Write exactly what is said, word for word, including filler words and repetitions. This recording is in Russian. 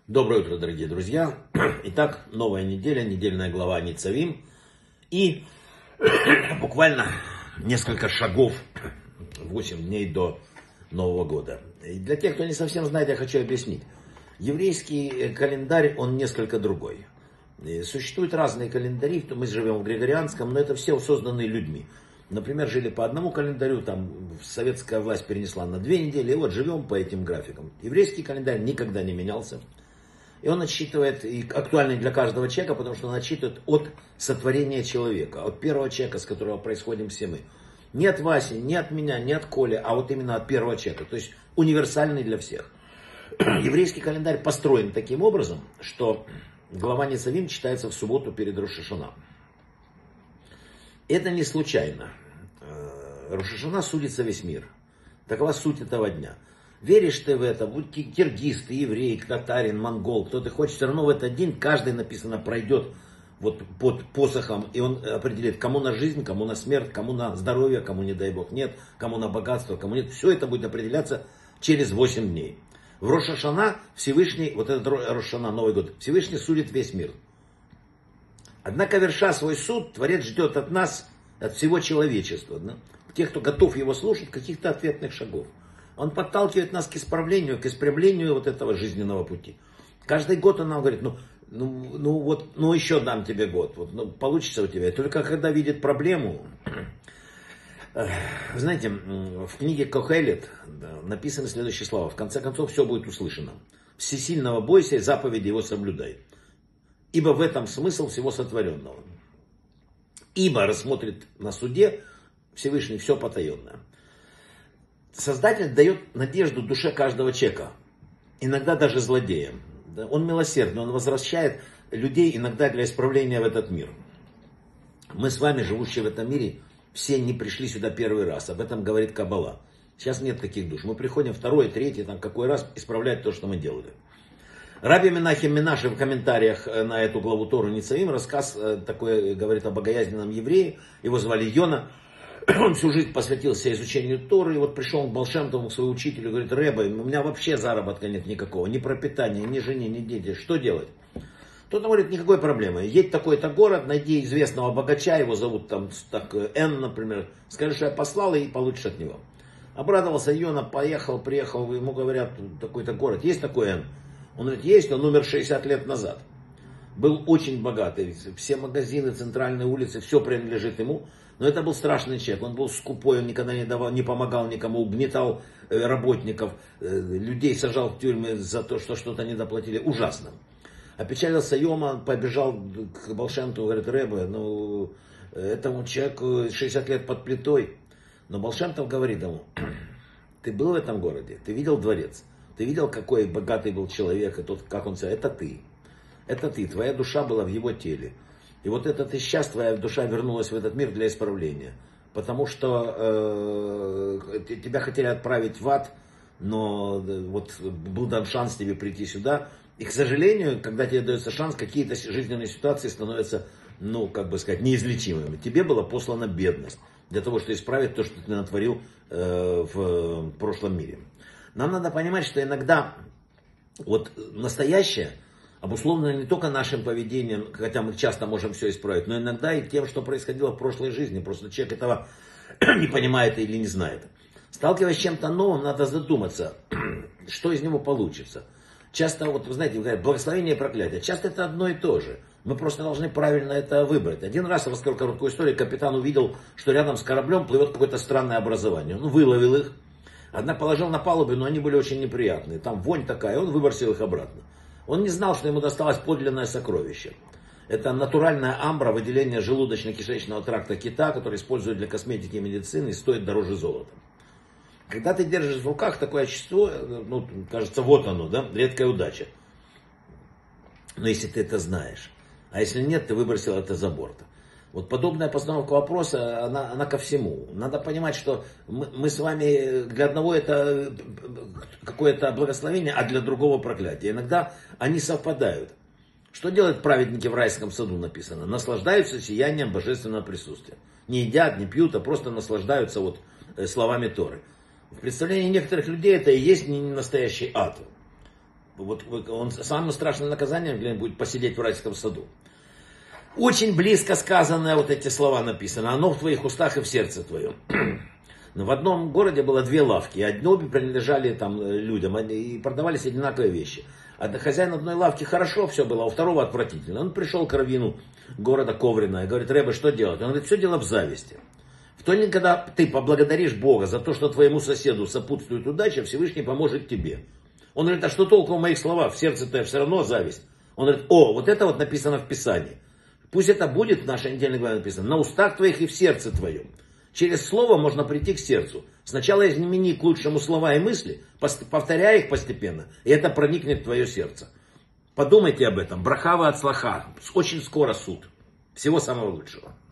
Доброе утро, дорогие друзья. Итак, новая неделя, недельная глава Ницавим. И буквально несколько шагов, восемь дней до Нового года. И для тех, кто не совсем знает, я хочу объяснить. Еврейский календарь, он несколько другой. И существуют разные календари, мы живем в Григорианском, но это все созданные людьми. Например, жили по одному календарю, там советская власть перенесла на две недели, и вот живем по этим графикам. Еврейский календарь никогда не менялся. И он отсчитывает, и актуальный для каждого человека, потому что он отсчитывает от сотворения человека, от первого человека, с которого происходим все мы. Не от Васи, не от меня, не от Коли, а вот именно от первого человека. То есть универсальный для всех. Еврейский календарь построен таким образом, что глава Ницавим читается в субботу перед Рош ха-Шана. Это не случайно. Рош ха-Шана судится весь мир. Такова суть этого дня. Веришь ты в это, будь киргиз, ты еврей, татарин, монгол, кто ты хочешь, все равно в этот день каждый, написано, пройдет вот под посохом, и он определит, кому на жизнь, кому на смерть, кому на здоровье, кому, не дай бог, нет, кому на богатство, кому нет. Все это будет определяться через восемь дней. В Рош ха-Шана Всевышний, вот этот Рош ха-Шана, Новый год, Всевышний судит весь мир. Однако, верша свой суд, Творец ждет от нас, от всего человечества, да? Тех, кто готов его слушать, каких-то ответных шагов. Он подталкивает нас к исправлению, к исправлению вот этого жизненного пути. Каждый год он нам говорит, ну, ну, ну вот, ну еще дам тебе год, вот, ну, получится у тебя. Только когда видит проблему, вы знаете, в книге Кохелет да, написаны следующие слова. В конце концов, все будет услышано. Всесильного бойся и заповеди его соблюдай. Ибо в этом смысл всего сотворенного. Ибо рассмотрит на суде Всевышний все потаенное. Создатель дает надежду душе каждого человека, иногда даже злодеям. Он милосердный, он возвращает людей иногда для исправления в этот мир. Мы с вами, живущие в этом мире, все не пришли сюда первый раз, об этом говорит Каббала. Сейчас нет таких душ, мы приходим второй, третий, там какой раз исправлять то, что мы делали. Раби Менахем Менаше в комментариях на эту главу Тору Ницавим рассказ такой говорит о богоязненном еврее, его звали Йона. Он всю жизнь посвятил себя изучению Торы, и вот пришел он к Баал Шем Тову, к своему учителю, говорит: Ребе, у меня вообще заработка нет никакого, ни пропитания, ни жене, ни дети, что делать? Тот говорит: никакой проблемы, едь в такой-то город, найди известного богача, его зовут там так, Н, например, скажи, что я послал, и получишь от него. Обрадовался Йона, поехал, приехал, ему говорят: такой-то город, есть такой Н? Он говорит: есть, он умер шестьдесят лет назад. Был очень богатый, все магазины, центральные улицы, все принадлежит ему. Но это был страшный человек, он был скупой, он никогда не, давал, не помогал никому, угнетал работников, людей сажал в тюрьмы за то, что что-то не доплатили. Ужасно. Опечалился Йома, побежал к Баал Шем Тову, говорит: Ребе, ну, этому человеку шестьдесят лет под плитой. Но Баал Шем Тов говорит ему: ты был в этом городе, ты видел дворец, ты видел, какой богатый был человек, и тот, как он себя, это ты. Это ты, твоя душа была в его теле. И вот это ты сейчас, твоя душа вернулась в этот мир для исправления. Потому что э, тебя хотели отправить в ад, но вот был дан шанс тебе прийти сюда. И, к сожалению, когда тебе дается шанс, какие-то жизненные ситуации становятся, ну, как бы сказать, неизлечимыми. Тебе была послана бедность для того, чтобы исправить то, что ты натворил э, в прошлом мире. Нам надо понимать, что иногда вот настоящее обусловлено не только нашим поведением, хотя мы часто можем все исправить, но иногда и тем, что происходило в прошлой жизни. Просто человек этого не понимает или не знает. Сталкиваясь с чем-то новым, надо задуматься, что из него получится. Часто, вот вы знаете, говорят, благословение и проклятие. Часто это одно и то же. Мы просто должны правильно это выбрать. Один раз, расскажу короткую историю, капитан увидел, что рядом с кораблем плывет какое-то странное образование. Он выловил их, однако положил на палубу, но они были очень неприятные. Там вонь такая, он выбросил их обратно. Он не знал, что ему досталось подлинное сокровище. Это натуральная амбра, выделение желудочно-кишечного тракта кита, который используют для косметики и медицины, и стоит дороже золота. Когда ты держишь в руках такое вещество, ну, кажется, вот оно, да, редкая удача. Но если ты это знаешь, а если нет, ты выбросил это за борт. Вот подобная постановка вопроса, она, она ко всему. Надо понимать, что мы, мы с вами, для одного это какое-то благословение, а для другого проклятие. Иногда они совпадают. Что делают праведники в райском саду, написано? Наслаждаются сиянием божественного присутствия. Не едят, не пьют, а просто наслаждаются вот словами Торы. В представлении некоторых людей это и есть не настоящий ад. Вот он, самым страшным наказанием для него будет посидеть в райском саду. Очень близко сказанные вот эти слова написано. Оно в твоих устах и в сердце твоем. В одном городе было две лавки. Одни обе принадлежали там людям и продавались одинаковые вещи. А хозяин одной лавки хорошо все было, а у второго отвратительно. Он пришел к раввину города Коврина и говорит: Рэбе, что делать? Он говорит: все дело в зависти. В то день, когда ты поблагодаришь Бога за то, что твоему соседу сопутствует удача, Всевышний поможет тебе. Он говорит: а что толку в моих словах? В сердце-то все равно зависть. Он говорит: о, вот это вот написано в Писании. Пусть это будет в нашей недельной главе написано. На устах твоих и в сердце твоем. Через слово можно прийти к сердцу. Сначала измени к лучшему слова и мысли, повторяй их постепенно, и это проникнет в твое сердце. Подумайте об этом. Брахава от слаха. Очень скоро суд. Всего самого лучшего.